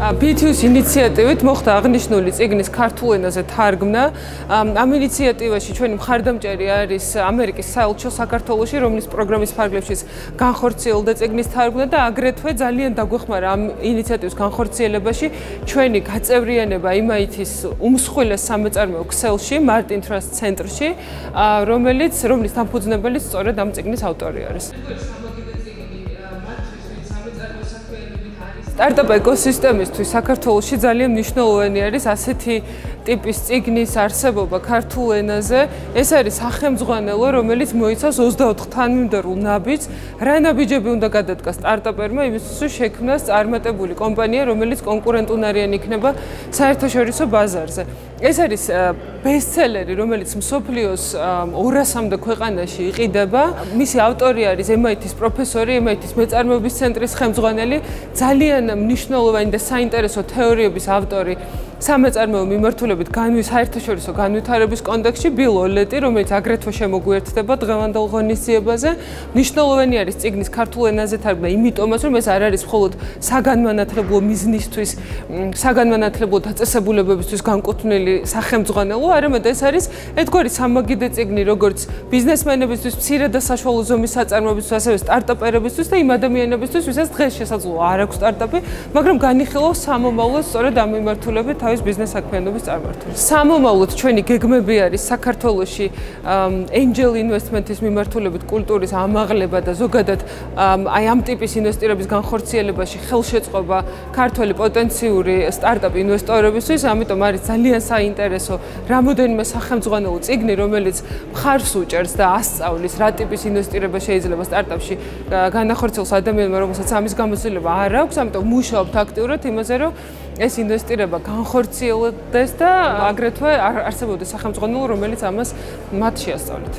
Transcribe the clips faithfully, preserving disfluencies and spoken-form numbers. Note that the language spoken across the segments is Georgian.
ბი თი იუს ინიციატივით მოხდა აღნიშნული წიგნის ქართულ ენაზე თარგმნა. ამ ინიციატივაში ჩვენი მხარდამჭერი არის ამერიკის საელჩო საქართველოში, რომლის პროგრამის ფარგლებშიც განხორციელდა წიგნის თარგმნა და აგრეთვე ძალიან დაგვეხმარა ამ ინიციატივის განხორციელებაში ჩვენი გაწევრიანება იმ აი თის უმსხვილეს სამეწარმეო ქსელში, Martin Trust ცენტრში, რომელიც რომლის დამფუძნებელიც სწორედ ამ წიგნის ავტორი არის. სტარტაპ ეკოსისტემისთვის საქართველოში ძალიან მნიშვნელოვანი არის ასეთი ტიპის წიგნის არსებობა ქართულ ენაზე. ეს არის სახელმძღვანელო, რომელიც მოიცავს ოცდაოთხ თანმიმდევრულ ნაბიჯს. რა ნაბიჯები უნდა გადადგას სტარტაპერმა იმისთვის, შექმნას წარმატებული კომპანია, რომელიც კონკურენტუნარიანი იქნება საერთაშორისო ბაზარზე. ეს არის ბესტსელერი, რომელიც მსოფლიოს ორასამდე ქვეყანაში იყიდება. მისი ავტორი არის эм ай тის პროფესორი, эм ай тის მეწარმეობის ცენტრის ხელმძღვანელი, ძალიან მნიშვნელოვანი და საინტერესო თეორიების ავტორი. სამეწარმეო მიმართულებით საერთაშორისო განვითარების კონტექსტში ბილ ოლეტი, რომელიც აგრეთვე შემოგვიერთდება დღევანდელ ღონისძიებაზე. მნიშვნელოვანი არის წიგნის ქართულ ენაზე თარგმნა, იმიტომაც რომ ეს არ არის მხოლოდ საგანმანათლებლო მიზნისთვის, საგანმანათლებლო დაწესებულებებისთვის განკუთვნილი სახელმძღვანელო, არამედ ეს არის ერთგვარი სამაგიდე წიგნი, როგორც ბიზნესმენებისთვის, მცირე და საშუალო ზომის საწარმოებისთვის, ასევე სტარტაპერებისთვის და იმ ადამიანებისთვის, ვისაც დღეს შესაძლოა არ აქვს სტარტაპი, მაგრამ განიხილავს სამომავლოდ სწორედ ამ მიმართულებით თავის ბიზნეს საქმიანობის წარმართვას. სამომავლოდ ჩვენი გეგმები არის საქართველოში angel investment-ის მიმართულებით კულტურის ამაღლება და ზოგადად აი ამ ტიპის ინვესტირების განხორციელებაში ხელშეწყობა ქართველი პოტენციური სტარტაპ ინვესტორებისთვის, ამიტომ არის ძალიან საინტერესო რამოდენიმე სახელმძღვანელო წიგნი, რომელიც მხარს უჭერს და ასწავლის რა ტიპის ინვესტირება შეიძლება სტარტაპში განახორციელოს ადამიანმა, რომელსაც ამის გამოცდილება არ აქვს, ამიტომ მუშაობთ აქტიურად იმაზე, რომ ეს ინვესტირება განხორციელდეს და აგრეთვე არსებობდეს სახელმძღვანელო, რომელიც ამას მათ შეასწავლეთ.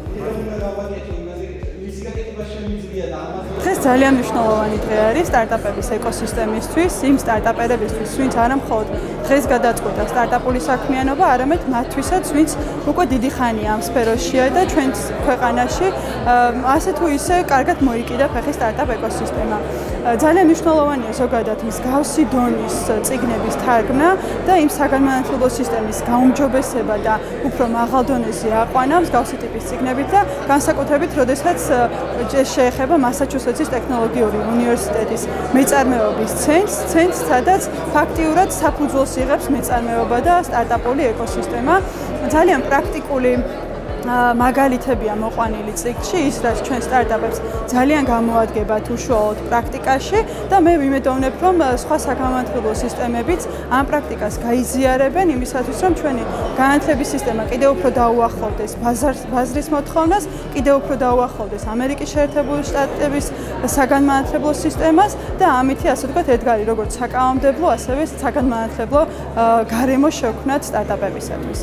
დღეს ძალიან მნიშვნელოვანი დღე არის სტარტაპების ეკოსისტემისთვის, იმ სტარტაპერებისთვის, ვინც არა მხოლოდ დღეს გადაწყვეტა სტარტაპული საქმიანობა, არამედ მათთვისაც, ვინც უკვე დიდი ხანია ამ სფეროშია და ჩვენს ქვეყანაში ასე თუ ისე კარგად მოიკიდა ფეხი სტარტაპ ეკოსისტემა. ძალიან მნიშვნელოვანია ზოგადად მსგავსი დონის წიგნების თარგმნა და იმ საგანმანათლებლო სისტემის გაუმჯობესება და უფრო მაღალ დონეზე აყვანა მსგავსი ტიპის წიგნებით და განსაკუთრებით, როდესაც შეეხება მასაჩუსეტსის ტექნოლოგიური უნივერსიტეტის მეწარმეობის ცენტრს, ცენტრს, სადაც ფაქტიურად საფუძველს იღებს მეწარმეობა და სტარტაპული ეკოსისტემა. ძალიან პრაქტიკული მაგალითებია მოყვანილი წიგნში, ის რაც ჩვენ სტარტაპებს ძალიან გამოადგებათ უშუალოდ პრაქტიკაში და მე ვიმედოვნებ, რომ სხვა საგანმანათლებლო სისტემებიც ამ პრაქტიკას გაიზიარებენ იმისათვის, რომ ჩვენი განათლების სისტემა კიდევ უფრო დაუახლოვდეს ბაზრის მოთხოვნას, კიდევ უფრო დაუახლოვდეს ამერიკის შეერთებული შტატების საგანმანათლებლო სისტემას და ამითი ასე ვთქვათ ედგარი როგორც საკანონმდებლო, ასევე საგანმანათლებლო გარემო შევქმნათ სტარტაპებისათვის.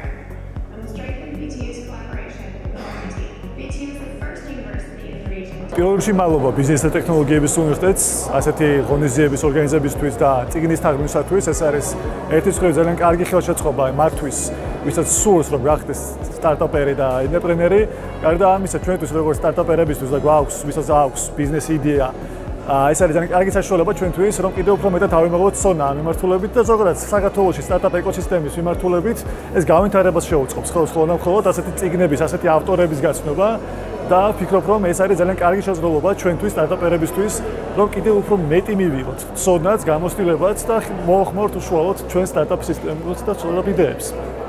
პირველ რიგში მადლობა ბიზნეს და ტექნოლოგიების უნივერსიტეტს ასეთი ღონისძიების ორგანიზებისთვის და წიგნის თარგმნისათვის. ეს არის ერთი მხრივ ძალიან კარგი ხელშეწყობა მათთვის, ვისაც სურს რომ გახდეს სტარტაპერი და ინტერპრენერი. გარდა ამისა, ჩვენთვის როგორც სტარტაპერებისთვის და გვაქვს, ვისაც აქვს ბიზნეს იდეა, ეს არის ძალიან კარგი საშუალება ჩვენთვის, რომ კიდევ უფრო მეტად ავიმაღლოთ ცოდნა ამ მიმართულებით და ზოგადად საქართველოში სტარტაპ ეკოსისტემის მიმართულებით ეს განვითარებას შეუწყობს. ხოლმე მხოლოდ ასეთი წიგნების, ასეთი ავტორების გაცნობა და ვფიქრობ, რომ ეს არის ძალიან კარგი შესაძლებლობა ჩვენთვის სტარტაპერებისთვის, რომ კიდევ უფრო მეტი მივიღოთ ცოდნაც, გამოცდილებაც და მოახმაროთ უშუალოდ ჩვენ სტარტაპ სისტემებს და სტარტაპ იდეებს.